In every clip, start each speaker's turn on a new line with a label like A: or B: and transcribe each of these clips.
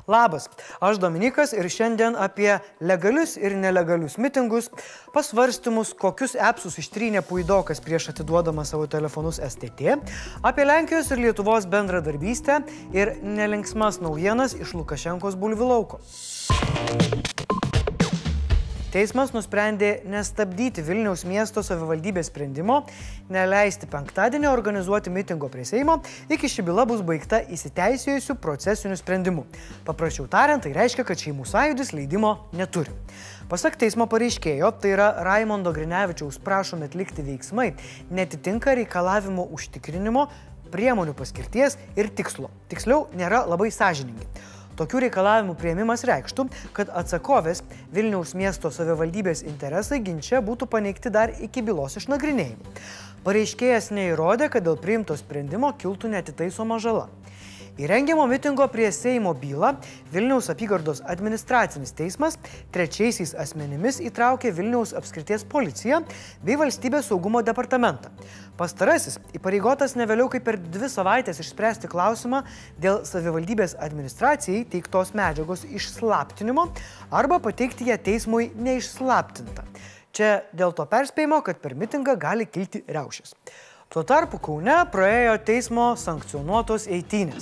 A: Labas, aš Dominikas ir šiandien apie legalius ir nelegalius mitingus, pasvarstymus, kokius appsus ištrynė Puidokas prieš atiduodama savo telefonus STT, apie Lenkijos ir Lietuvos bendradarbystę ir nelinksmas naujienas iš Lukašenkos bulvių lauko. Teismas nusprendė nestabdyti Vilniaus miesto savivaldybės sprendimo, neleisti penktadienį organizuoti mitingo prie Seimo, iki ši byla bus baigta įsiteisėjusių procesinių sprendimų. Paprasčiau tariant, tai reiškia, kad Šeimų sąjūdis leidimo neturi. Pasak teismo pareiškėjo, tai yra Raimondo Grinevičiaus prašomi atlikti veiksmai, netitinka reikalavimų užtikrinimo, priemonių paskirties ir tikslo. Tiksliau, nėra labai sąžiningi. Tokių reikalavimų priėmimas reikštų, kad atsakovės Vilniaus miesto savivaldybės interesai ginče būtų paneigti dar iki bylos išnagrinėjimų. Pareiškėjas neįrodė, kad dėl priimto sprendimo kiltų neatitaisoma žala. Į rengiamo mitingo prie Seimo bylą Vilniaus apygardos administracinis teismas trečiaisiais asmenimis įtraukė Vilniaus apskrities policiją bei Valstybės saugumo departamentą. Pastarasis įpareigotas ne vėliau kaip per 2 savaitės išspręsti klausimą dėl savivaldybės administracijai teiktos medžiagos išslaptinimo arba pateikti ją teismui neišslaptintą. Čia dėl to perspėjimo, kad per mitingą gali kilti riaušės. Tuo tarpu Kaune praėjo teismo sankcionuotos eitynės.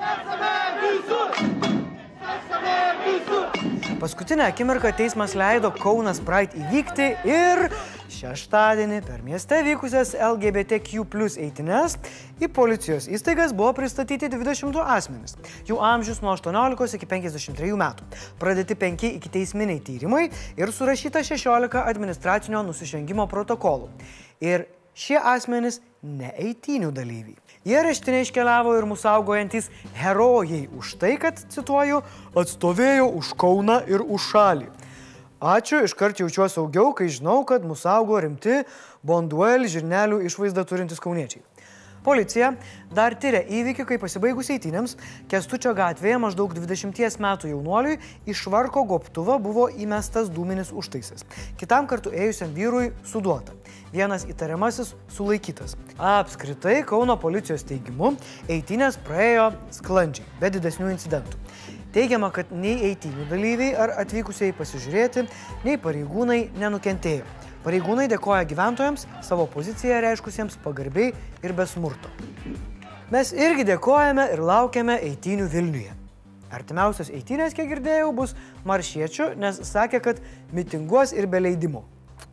A: Paskutinę akimirką teismas leido Kaunas Pride įvykti ir šeštadienį per mieste vykusias LGBTQ+ eitynes į policijos įstaigas buvo pristatyti 22 asmenys. Jų amžius nuo 18 iki 53 metų. Pradėti 5 ikiteisminiai tyrimai ir surašyta 16 administracinio nusižengimo protokolų. Ir šie asmenys ne eitynių dalyviai. Jie areštinė iškeliavo ir mus saugojantis herojai už tai, kad, cituoju, atstovėjo už Kauną ir už šalį. Ačiū, iškart jaučiuosi saugiau, kai žinau, kad mus saugo rimti Bonduel žirnelių išvaizdą turintis kauniečiai. Policija dar tyria įvykį, kai pasibaigus eitynėms Kęstučio gatvėje maždaug 20 metų jaunuoliui iš švarko gobtuvo buvo įmestas dūminis užtaisas. Kitam kartu ėjusiam vyrui suduota. Vienas įtariamasis sulaikytas. Apskritai, Kauno policijos teigimu, eitynės praėjo sklandžiai, be didesnių incidentų. Teigiama, kad nei eitynių dalyviai ar atvykusieji pasižiūrėti, nei pareigūnai nenukentėjo. Pareigūnai dėkoja gyventojams, savo poziciją reiškusiems pagarbiai ir be smurto. Mes irgi dėkojame ir laukiame eitynių Vilniuje. Artimiausios eitynės, kiek girdėjau, bus maršiečių, nes sakė, kad mitinguos ir be leidimo.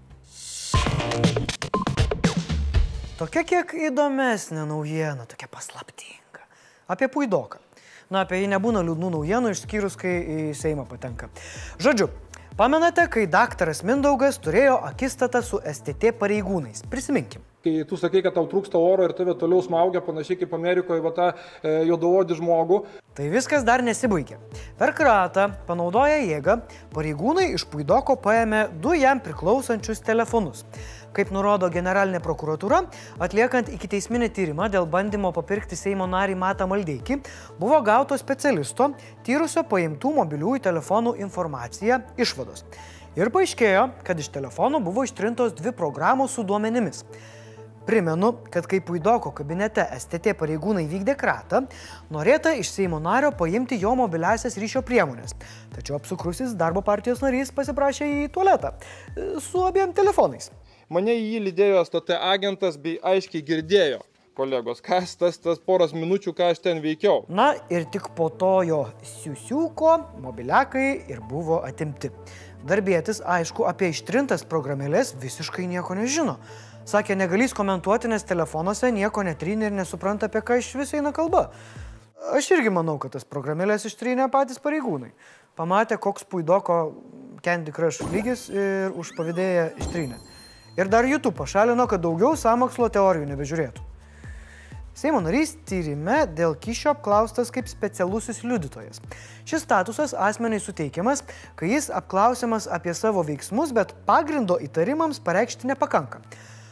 A: Tokia kiek įdomesnė naujiena, tokia paslaptinga. Apie Puidoką. Na, apie jį nebūna liūdnų naujienų, išskyrus, kai į Seimą patenka. Žodžiu, pamenate, kai daktaras Mindaugas turėjo akistatą su STT pareigūnais? Prisiminkim.
B: Kai tu sakai, kad tau trūksta oro ir tave toliau smaugia, panašiai kaip Amerikoje, va tą juodaodį žmogų.
A: Tai viskas dar nesibaigė. Per kratą, panaudoję jėgą, pareigūnai iš Puidoko paėmė 2 jam priklausančius telefonus. Kaip nurodo generalinė prokuratūra, atliekant ikiteisminį tyrimą dėl bandymo papirkti Seimo narį Matą Maldeikį, buvo gauto specialisto, tyrusio paimtų mobiliųjų telefonų informaciją išvados. Ir paaiškėjo, kad iš telefonų buvo ištrintos 2 programos su duomenimis. Primenu, kad kai Puidoko kabinete STT pareigūnai vykdė kratą, norėta iš Seimo nario paimti jo mobiliasias ryšio priemonės. Tačiau apsukrusis darbo partijos narys pasiprašė į tualetą su abiem telefonais.
B: Mane į jį lydėjo STT agentas bei aiškiai girdėjo, kolegos, kas tas poros minučių, ką aš ten veikiau.
A: Na ir tik po to jo siusiuko mobiliakai ir buvo atimti. Darbietis, aišku, apie ištrintas programėlės visiškai nieko nežino. Sakė, negalys komentuoti, nes telefonuose nieko netrynė ir nesupranta, apie ką iš viso eina kalba. Aš irgi manau, kad tas programėlės ištrynė patys pareigūnai. Pamatė, koks Puidoko Candy Crush lygis ir užpavydėję ištrynė. Ir dar YouTube pašalino, kad daugiau sąmokslo teorijų nebežiūrėtų. Seimo narys tyrime dėl kyšio apklaustas kaip specialusis liudytojas. Šis statusas asmeniai suteikiamas, kai jis apklausiamas apie savo veiksmus, bet pagrindo įtarimams pareikšti nepakanka.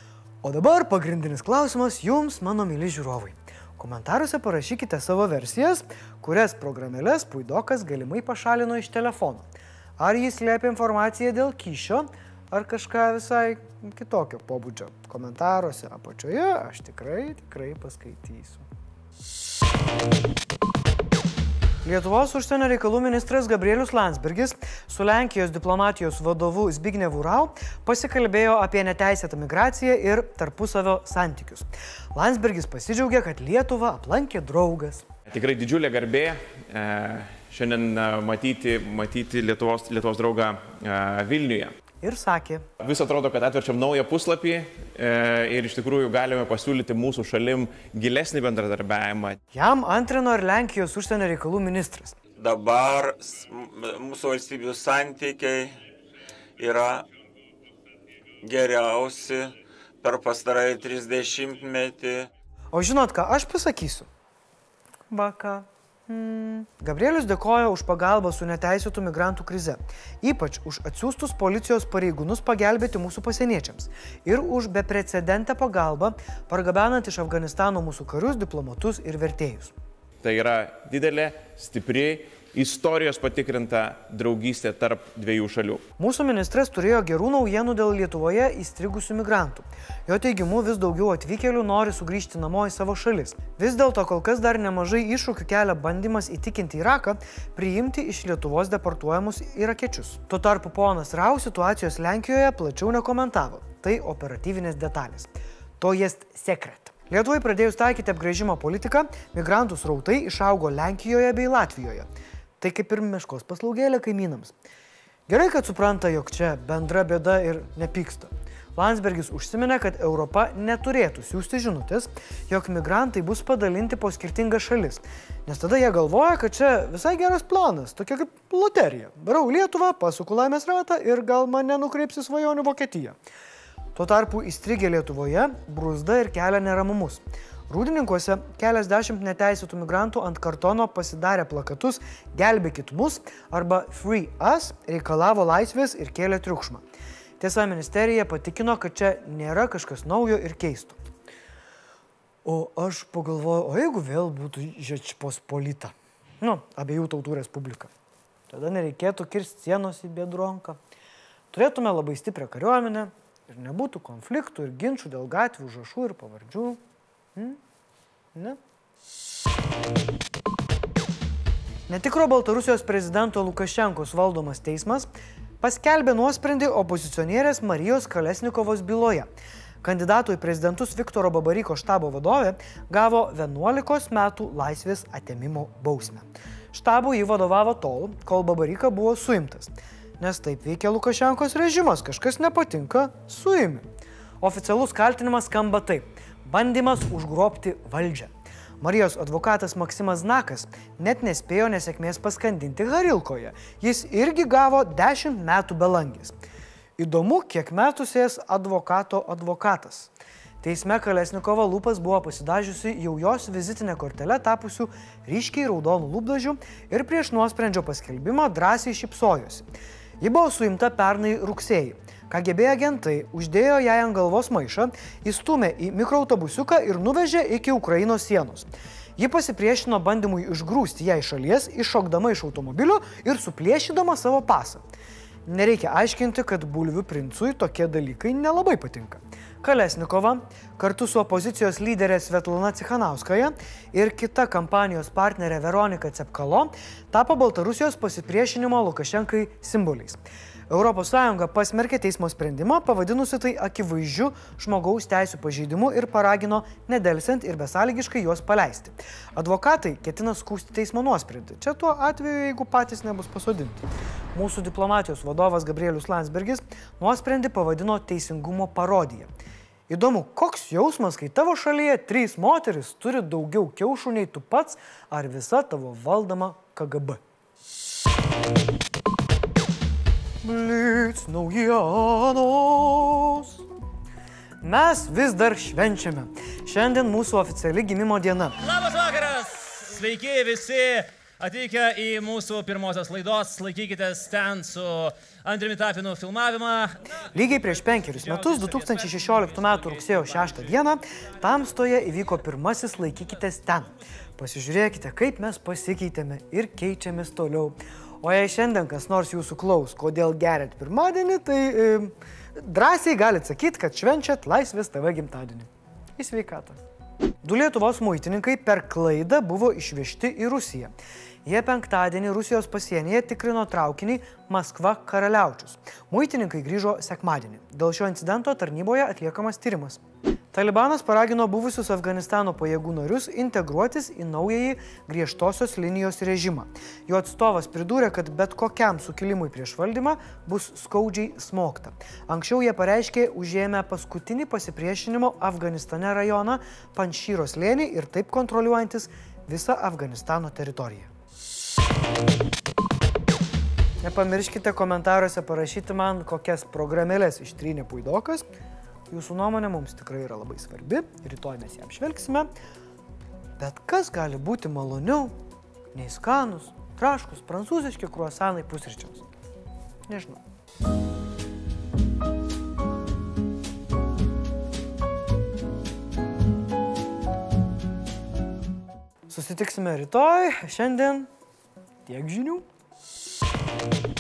A: O dabar pagrindinis klausimas jums, mano myli žiūrovai. Komentaruose parašykite savo versijas, kurias programėlės Puidokas galimai pašalino iš telefono. Ar jis slėpė informaciją dėl kyšio, ar kažką visai kitokio pobūdžio. Komentaruose apačioje aš tikrai paskaitysiu. Lietuvos užsienio reikalų ministras Gabrielius Landsbergis su Lenkijos diplomatijos vadovu Zbignevu Rau pasikalbėjo apie neteisėtą migraciją ir tarpusavio santykius. Landsbergis pasidžiaugė, kad Lietuvą aplankė draugas.
C: Tikrai didžiulė garbė šiandien matyti Lietuvos draugą Vilniuje.
A: Ir sakė.
C: Vis atrodo, kad atverčiam naują puslapį ir iš tikrųjų galime pasiūlyti mūsų šalim gilesnį bendradarbiavimą.
A: Jam antrino ir Lenkijos užsienio reikalų ministras.
D: Dabar mūsų valstybių santykiai yra geriausi per pastarąjį 30-metį.
A: O žinot ką, aš pasakysiu. Baka. Gabrielius dėkojo už pagalbą su neteisėtų migrantų krize, ypač už atsiųstus policijos pareigūnus pagelbėti mūsų pasieniečiams ir už beprecedentę pagalbą pargabenant iš Afganistano mūsų karius, diplomatus ir vertėjus.
C: Tai yra didelė, stipri, istorijos patikrinta draugystė tarp dviejų šalių.
A: Mūsų ministras turėjo gerų naujienų dėl Lietuvoje įstrigusių migrantų. Jo teigimu, vis daugiau atvykėlių nori sugrįžti namo į savo šalis. Vis dėlto kol kas dar nemažai iššūkių kelia bandymas įtikinti Iraką priimti iš Lietuvos deportuojamus irakiečius. Tuo tarpu ponas Rau situacijos Lenkijoje plačiau nekomentavo. Tai operatyvinės detalės. To jest sekret. Lietuvai pradėjus taikyti apgręžimo politiką, migrantų srautai išaugo Lenkijoje bei Latvijoje. Tai kaip ir meškos paslaugėlė kaimynams. Gerai, kad supranta, jog čia bendra bėda ir nepyksta. Landsbergis užsiminė, kad Europa neturėtų siųsti žinutės, jog migrantai bus padalinti po skirtingas šalis. Nes tada jie galvoja, kad čia visai geras planas, tokia kaip loterija. Varau Lietuvą, pasuku laimės ratą ir gal mane nukreipsi svajonių Vokietiją. Tuo tarpu įstrigę Lietuvoje bruzda ir kelia neramumus. Rūdininkuose keliasdešimt neteisėtų migrantų ant kartono pasidarė plakatus "Gelbėkit mus" arba "Free us" reikalavo laisvės ir kėlė triukšmą. Tiesa, ministerija patikino, kad čia nėra kažkas naujo ir keisto. O aš pagalvoju, o jeigu vėl būtų Žečpospolita? Abiejų tautų respublika. Tada nereikėtų kirsti sienos į Biedronką. Turėtume labai stiprią kariuomenę ir nebūtų konfliktų ir ginčų dėl gatvių, užrašų ir pavardžių. Ne? Netikro Baltarusijos prezidento Lukašenkos valdomas teismas paskelbė nuosprendį opozicionierės Marijos Kalesnikovos byloje. Kandidatų į prezidentus Viktoro Babaryko štabo vadovė gavo 11 metų laisvės atėmimo bausmę. Štabui jį vadovavo tol, kol Babaryka buvo suimtas. Nes taip veikia Lukašenkos režimas, kažkas nepatinka, suimi. Oficialus kaltinimas skamba taip. Bandymas užgrobti valdžią. Marijos advokatas Maksimas Znakas net nespėjo nesėkmės paskandinti Harilkoje. Jis irgi gavo 10 metų belangės. Įdomu, kiek metų sės advokato advokatas. Teisme Kalesnikova lūpas buvo pasidažiusi jau jos vizitinė kortelė tapusių ryškiai raudonų lūpdažių ir prieš nuosprendžio paskelbimą drąsiai šypsojosi. Ji buvo suimta pernai rugsėjį. KGB agentai uždėjo jai ant galvos maišą, įstūmė į mikroautobusiuką ir nuvežė iki Ukrainos sienos. Ji pasipriešino bandymui išgrūsti ją iš šalies, iššokdama iš automobilio ir suplėšydama savo pasą. Nereikia aiškinti, kad bulvių princui tokie dalykai nelabai patinka. Kalesnikova kartu su opozicijos lyderė Svetlana Cichanauskaja ir kita kampanijos partnerė Veronika Cepkalo tapo Baltarusijos pasipriešinimo Lukašenkai simboliais. ES pasmerkė teismo sprendimą, pavadinusi tai akivaizdžiu žmogaus teisių pažeidimu ir paragino nedelsiant ir besąlygiškai juos paleisti. Advokatai ketina skųsti teismo nuosprendį. Čia tuo atveju, jeigu patys nebus pasodinti. Mūsų diplomatijos vadovas Gabrielius Landsbergis nuosprendį pavadino teisingumo parodija. Įdomu, koks jausmas, kai tavo šalyje 3 moteris turi daugiau kiaušų nei tu pats ar visa tavo valdoma KGB. Blitz naujienos. Mes vis dar švenčiame. Šiandien mūsų oficiali gimimo diena.
E: Labas vakaras! Sveiki visi atvykę į mūsų pirmosios laidos. Laikykitės ten su Andriumi Tapinu filmavimą.
A: Lygiai prieš 5 metus, 2016 m. rugsėjo 6 dieną, Tamstoje įvyko pirmasis Laikykitės ten. Pasižiūrėkite, kaip mes pasikeitėme ir keičiamės toliau. O jei šiandien kas nors jūsų klaus, kodėl geriat pirmadienį, tai drąsiai galit sakyti, kad švenčiat Laisvės TV gimtadienį. Į sveikatą. Du Lietuvos muitininkai per klaidą buvo išvežti į Rusiją. Jie penktadienį Rusijos pasienyje tikrino traukinį Maskva-Karaliaučius. Muitininkai grįžo sekmadienį. Dėl šio incidento tarnyboje atliekamas tyrimas. Talibanas paragino buvusius Afganistano pajėgų narius integruotis į naująjį griežtosios linijos režimą. Jo atstovas pridūrė, kad bet kokiam sukilimui prieš valdymą bus skaudžiai smogta. Anksčiau jie pareiškė užėmę paskutinį pasipriešinimo Afganistane rajoną Panšyro slėnį ir taip kontroliuojantis visą Afganistano teritoriją. Nepamirškite komentaruose parašyti man, kokias programėlės ištrynė Puidokas. Jūsų nuomonė mums tikrai yra labai svarbi, rytoj mes ją apžvelgsime. Bet kas gali būti maloniau nei skanus, traškus, prancūziški kruasanai pusryčiams? Nežinau. Susitiksime rytoj, šiandien tiek žinių.